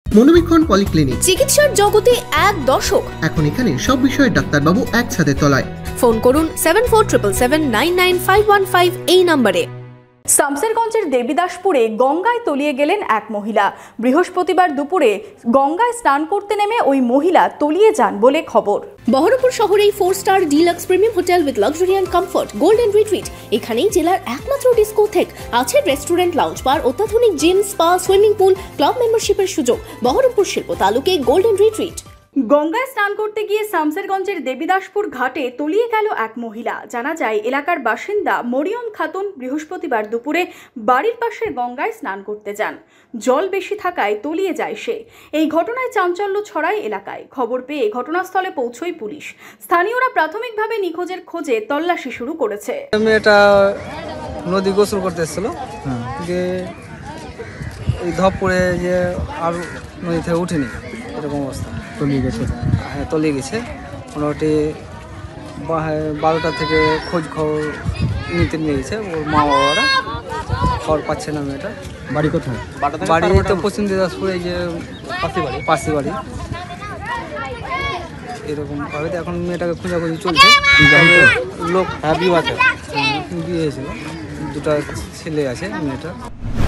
মনোবীক্ষণ polyclinic, চিকিৎসার জগতে এক দশক। এখন এখানে সব বিষয়ে ডাক্তারবাবু একসাথে তলায়। ফোন করুন 7477799515 এই নম্বরে। শামসেরগঞ্জের দেবীদাসপুরে গঙ্গায় তলিয়ে গেলেন এক মহিলা। বৃহস্পতিবার দুপুরে গঙ্গায় স্নান করতে নেমে ওই মহিলা তলিয়ে যান বলে খবর। বহরমপুর শহরেই 4 star deluxe premium hotel with luxury and comfort golden retreat. এখানেই জেলার একমাত্র ডিস্কোথেক, আছে রেস্টুরেন্ট, লাউঞ্জ বার, অত্যাধুনিক gym, spa, swimming pool, club মেম্বারশিপের সুযোগ। বহরমপুর শিল্প তালুকে গোল্ডেন রিট্রিট। গঙ্গায় স্নান করতে গিয়ে শামসেরগঞ্জের দেবীদাসপুর ঘাটে তলিয়ে গেল এক মহিলা। জানা যায় এলাকার বাসিন্দা মরিয়ম খাতুন বৃহস্পতিবার দুপুরে বাড়ির পাশের গঙ্গায় স্নান করতে যান। জল বেশি থাকায় তলিয়ে যায় সে। এই ঘটনায় চাঞ্চল্য ছড়ায় এলাকায়। খবর পেয়ে ঘটনাস্থলে পৌঁছয় পুলিশ। স্থানীয়রা প্রাথমিকভাবে নিখোঁজের খোঁজে তল্লাশি শুরু করেছে। মেয়েটা নদী গোসল করতে এসেছিল, যে এই ধপ পড়ে যে আর নদী থেকে উঠেনি, এরকম অবস্থা। তলিয়ে গেছে, হ্যাঁ তলিয়ে গেছে। মোটামুটি 12টা থেকে খোঁজ খবর নিতে নিয়ে গেছে ওর মা বাবারা, খবর পাচ্ছে না মেয়েটা। বাড়ি কোথায়? বাড়ি তো পশ্চিম দিনাজপুরে, যে পাশি বাড়ি। এরকম ভাবে এখন মেয়েটাকে খোঁজাখুঁজি চলছে। লোক বিয়ে হয়েছিল, 2টা ছেলে আছে মেয়েটা।